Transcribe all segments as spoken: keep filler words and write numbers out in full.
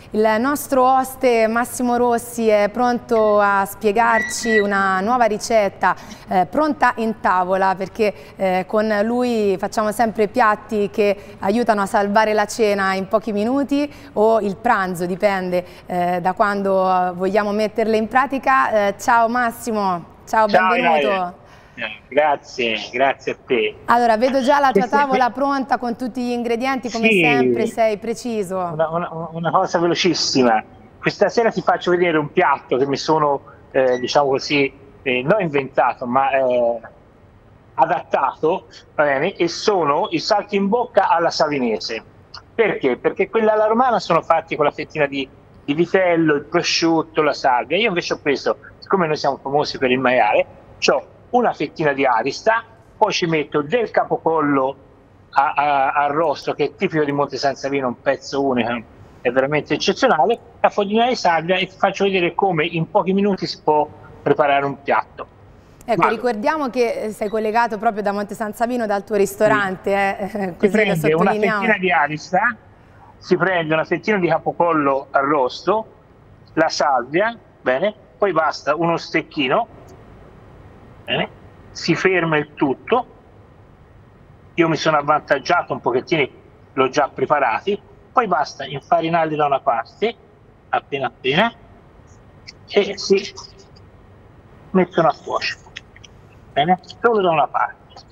Il nostro oste Massimo Rossi è pronto a spiegarci una nuova ricetta eh, pronta in tavola, perché eh, con lui facciamo sempre piatti che aiutano a salvare la cena in pochi minuti o il pranzo, dipende eh, da quando vogliamo metterle in pratica. Eh, ciao Massimo, ciao, ciao benvenuto. Ilaria. Grazie, grazie a te. Allora, vedo già la tua tavola pronta con tutti gli ingredienti, come sì, sempre sei preciso. Una, una, una cosa velocissima. Questa sera ti faccio vedere un piatto che mi sono, eh, diciamo così, eh, non inventato, ma eh, adattato, va bene? E sono i salti in bocca alla savinese. Perché? Perché quelli alla romana sono fatti con la fettina di, di vitello, il prosciutto, la salvia. Io invece ho preso, siccome noi siamo famosi per il maiale, ho una fettina di arista, poi ci metto del capocollo arrosto che è tipico di Monte San Savino, un pezzo unico, è veramente eccezionale, la foglina di salvia, e ti faccio vedere come in pochi minuti si può preparare un piatto. Ecco, Vado. Ricordiamo che sei collegato proprio da Monte San Savino, dal tuo ristorante. Sì. Eh, si prende una fettina di arista, si prende una fettina di capocollo arrosto, la salvia, bene, poi basta uno stecchino, bene, si ferma il tutto. Io mi sono avvantaggiato un pochettino, l'ho già preparati, poi basta infarinarli da una parte, appena appena, e si mettono a cuocere, bene? Solo da una parte.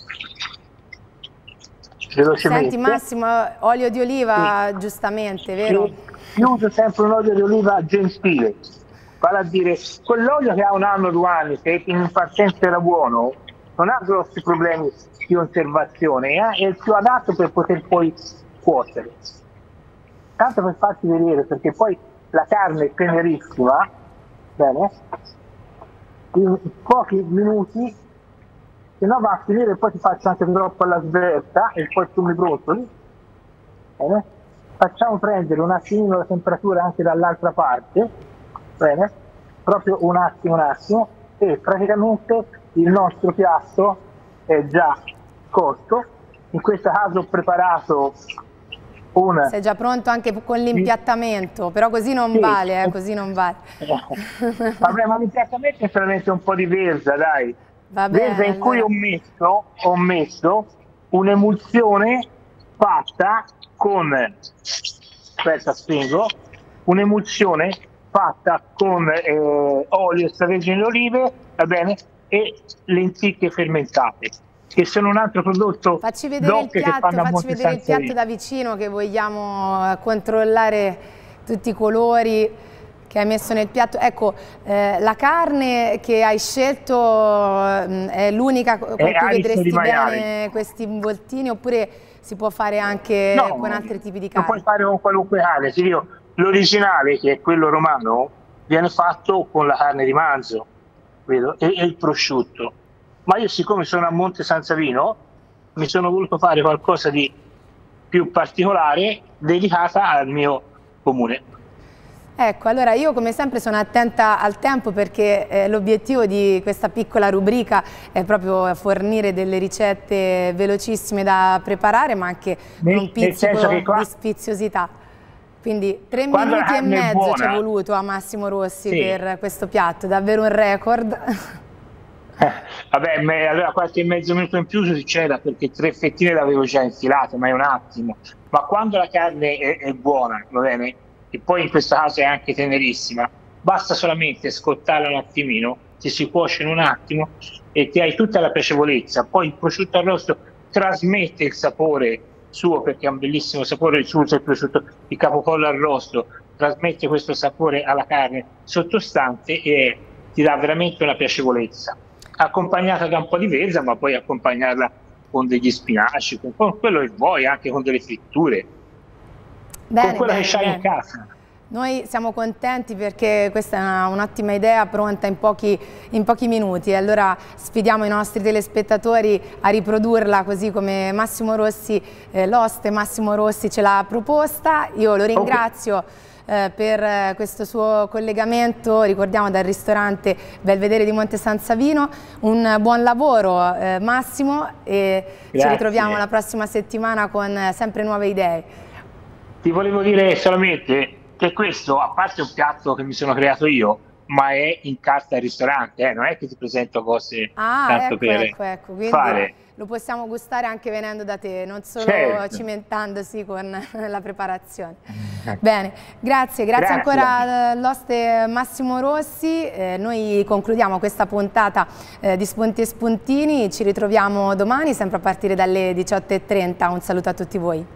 Velocemente. Senti Massimo, olio di oliva, sì, giustamente, vero? Sì, io uso sempre un olio di oliva gentile, vale a dire quell'olio che ha un anno o due anni, che in partenza era buono, non ha grossi problemi di conservazione, eh? È il più adatto per poter poi cuocere. Tanto per farti vedere, perché poi la carne è tenerissima, bene? In pochi minuti, se no va a finire e poi ti faccio anche troppo alla svelta e poi tu mi brontoli, bene? Facciamo prendere un attimino la temperatura anche dall'altra parte, bene? Proprio un attimo, un attimo, e praticamente il nostro piatto è già cotto. In questo caso ho preparato un... Sei già pronto anche con l'impiattamento, però così non sì. vale, eh, così non vale. Vabbè, ma l'impiattamento è solamente un po' di verza, dai. Va bene, verza in allora. cui ho messo, ho messo un'emulsione fatta con... Aspetta, spiego. Un'emulsione fatta con eh, olio extravergine di olive, va bene, e lenticchie fermentate, che sono un altro prodotto. Facci vedere il piatto, facci vedere il piatto da vicino, che vogliamo controllare tutti i colori che hai messo nel piatto. Ecco, eh, la carne che hai scelto mh, è l'unica con cui vedresti bene questi involtini, oppure si può fare anche no, con altri tipi di carne? Lo puoi fare con qualunque carne. L'originale, che è quello romano, viene fatto con la carne di manzo, vedo, e, e il prosciutto. Ma io, siccome sono a Monte San Savino, mi sono voluto fare qualcosa di più particolare, dedicata al mio comune. Ecco, allora io come sempre sono attenta al tempo, perché eh, l'obiettivo di questa piccola rubrica è proprio fornire delle ricette velocissime da preparare, ma anche nel, un pizzico qua... di sfiziosità. Quindi tre minuti e mezzo ci è voluto a Massimo Rossi sì. per questo piatto, davvero un record. Eh, vabbè, me, allora qualche mezzo minuto in più c'era, perché tre fettine le avevo già infilate, ma è un attimo. Ma quando la carne è, è buona, va bene, e poi in questo caso è anche tenerissima, basta solamente scottarla un attimino, ti si cuoce in un attimo e ti hai tutta la piacevolezza. Poi il prosciutto arrosto trasmette il sapore suo, perché ha un bellissimo sapore, il suo il prosciutto, il capocollo arrosto trasmette questo sapore alla carne sottostante e ti dà veramente una piacevolezza, accompagnata da un po' di verza, ma poi accompagnarla con degli spinaci, con quello che vuoi, anche con delle fritture, bene, con quello bene, che hai in casa. Noi siamo contenti perché questa è un'ottima idea pronta in pochi, in pochi minuti, e allora sfidiamo i nostri telespettatori a riprodurla così come Massimo Rossi, eh, l'oste Massimo Rossi ce l'ha proposta. Io lo ringrazio okay. eh, per questo suo collegamento, ricordiamo, dal ristorante Belvedere di Monte San Savino. Un buon lavoro eh, Massimo, e Grazie. Ci ritroviamo la prossima settimana con sempre nuove idee. Ti volevo dire solamente che questo, a parte un piatto che mi sono creato io, ma è in carta al ristorante, eh? Non è che ti presento cose ah, tanto ecco, per ecco, ecco. Quindi fare. lo possiamo gustare anche venendo da te, non solo Certo. cimentandosi con la preparazione. Bene, grazie, grazie, Grazie. ancora all'oste Massimo Rossi. Eh, noi concludiamo questa puntata eh, di Spunti e Spuntini, ci ritroviamo domani sempre a partire dalle diciotto e trenta. Un saluto a tutti voi.